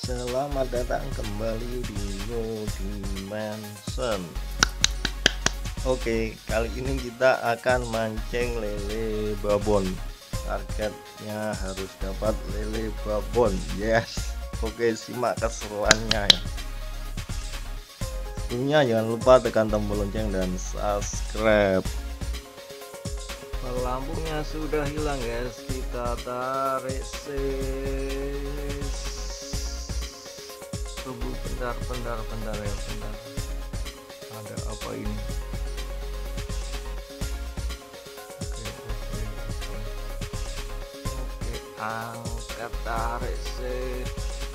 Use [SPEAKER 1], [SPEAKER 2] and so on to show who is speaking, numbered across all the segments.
[SPEAKER 1] Selamat datang kembali di New Dimension. Oke, kali ini kita akan mancing lele babon. Targetnya harus dapat lele babon. Yes. Oke, simak keseruannya ya. Sebelumnya jangan lupa tekan tombol lonceng dan subscribe. Pelampungnya sudah hilang guys, kita tarik tubuh. Bentar ya, bentar. Ada apa ini? Oke, angkat, tarik sih.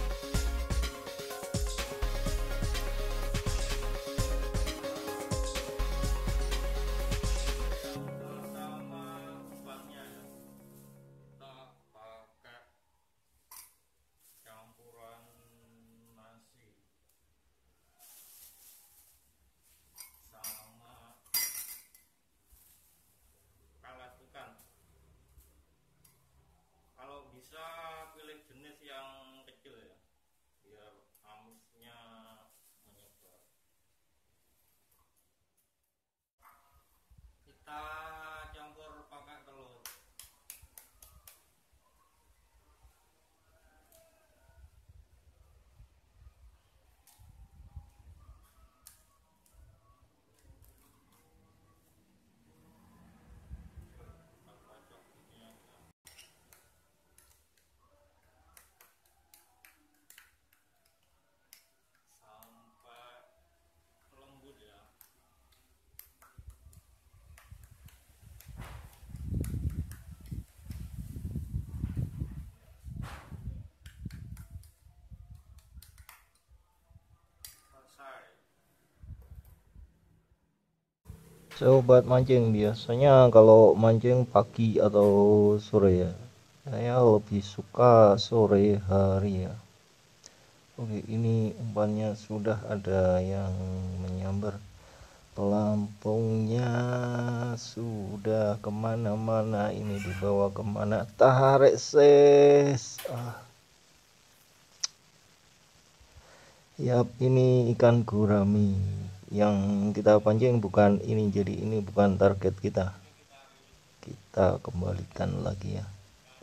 [SPEAKER 2] Kalau bisa pilih jenis yang kecil ya, biar amisnya menyebar. Kita campur pakai telur.
[SPEAKER 1] Sobat mancing, biasanya kalau mancing pagi atau sore ya, saya lebih suka sore hari ya. Oke, ini umpannya sudah ada yang menyambar. Pelampungnya sudah kemana-mana, ini dibawa kemana? Tarik ses. Yap, ini ikan gurami yang kita pancing bukan ini, jadi ini bukan target kita. Kita kembalikan lagi ya.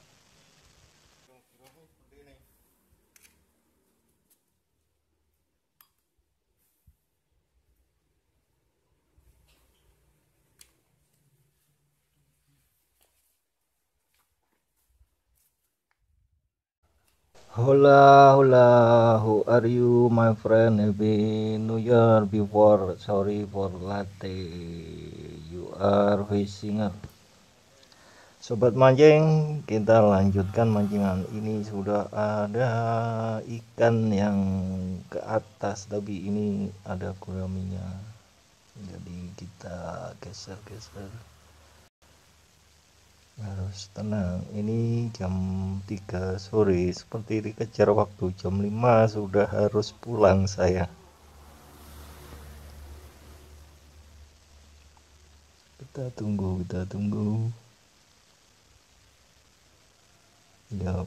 [SPEAKER 1] Hola, hola, who are you, my friend? Happy New Year before. Sorry for latte. You are fishing. Sobat mancing, kita lanjutkan mancingan. Ini sudah ada ikan yang ke atas, tapi ini ada guraminya. Jadi kita geser-geser. Harus tenang, ini jam 3 sore, seperti dikejar waktu. Jam 5 sudah harus pulang saya. Kita tunggu ya.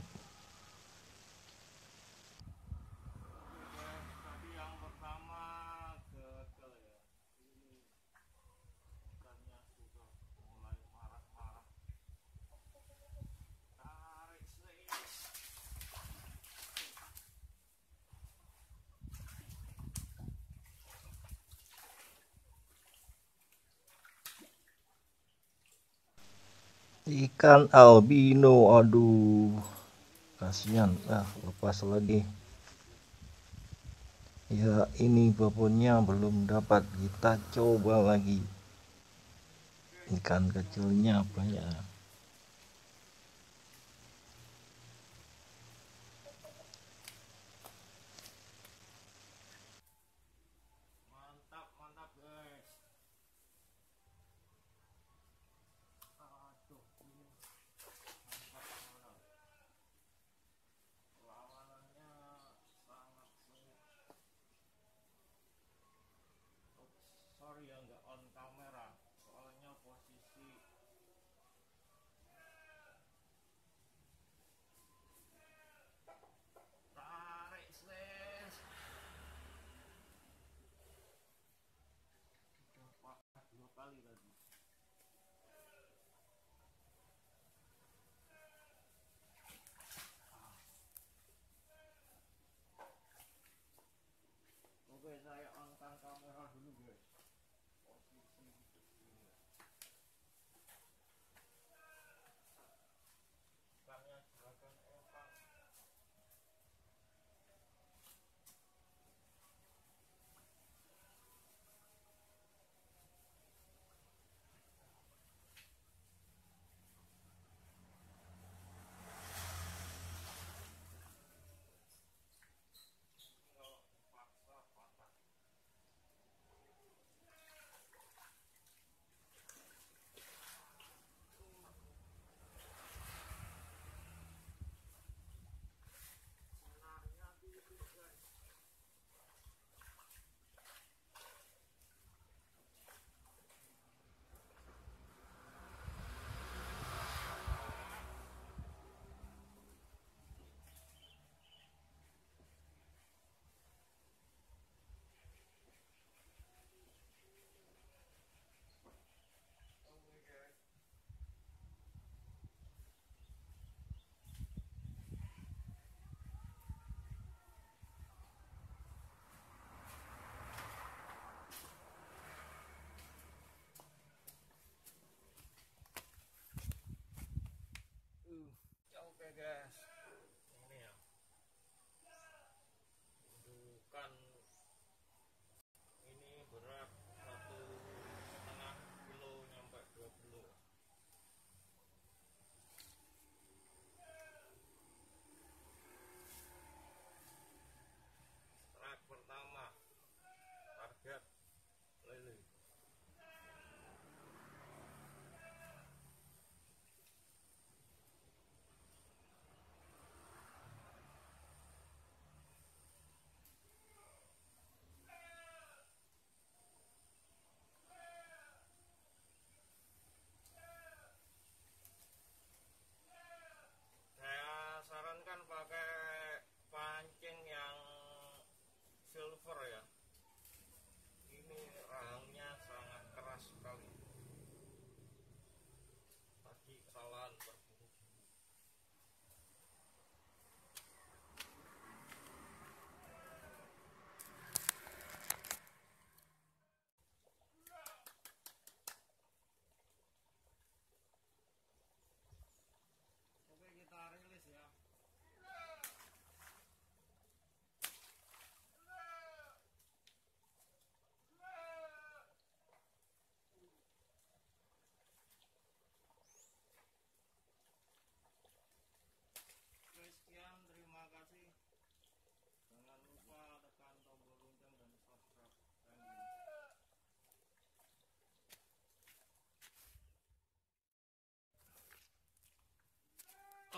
[SPEAKER 1] Ikan albino, aduh, kasihan. Lepas lagi ya. Ini babonnya belum dapat, kita coba lagi. Ikan kecilnya banyak.
[SPEAKER 2] Mantap guys. Aduh, ini lawanannya sangat sulit. Sorry ya, nggak on kamera, soalnya posisi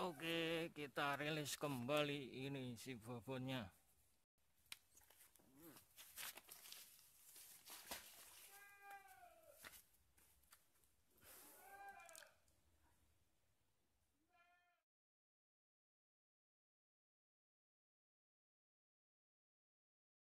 [SPEAKER 1] Oke, kita rilis kembali ini si bobonnya.